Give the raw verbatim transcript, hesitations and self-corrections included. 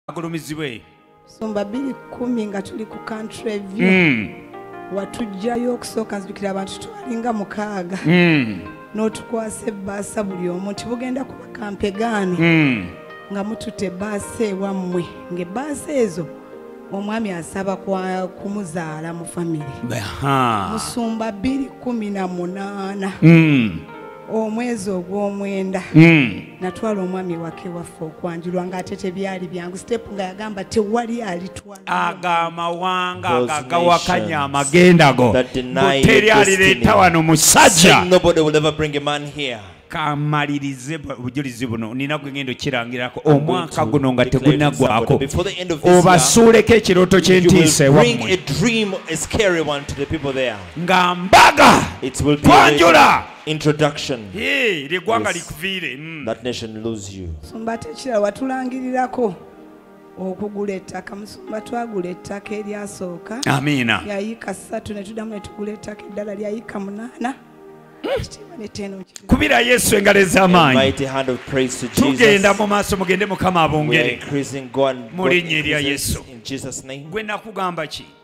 agulumizibwe Musumba bbiri kkumi nga tuli ku country view mm. watujjayo okusooka nzijukira abantu twalinga mukaaga mm. n'otukwasa ebbaasa buli omu nti bugenda kuba kampegaano mm. nga mutute ebbaasa ewammwe ng'ebbaasa ezo omwami asaba kwa kumuzaala mu family Musumba bbiri kkumi na munaana mm. omwezi ogw'omwenda mm. natwala omwami wake ewaffe okwanjulwa ng'ate tebyali byangu step nga yagamba tewali alitwala agamawanga agagawakanya amagenda go buteri alireeta wano musajja kamalirize obujulizi buno nina kugenda okirangirako omwaka guno nga tegunaggwako obasuuleko ekirooto ky'entiisa ewammwe nga mbaga twanjula introduction hey ligwanga likuviire mm. that nation lose you Musumba tekira watulangirirako okugula ettaka Musumba twagula ettaka eryasooka amina yayika ssatu ne tuddamu ne tugula ettaka eddala lyayika munaana kubira Yesu engalo ez'amaanyi tugenda mu maaso mugende Mukama abongere mu linnya erya Yesu gwe nakugamba ki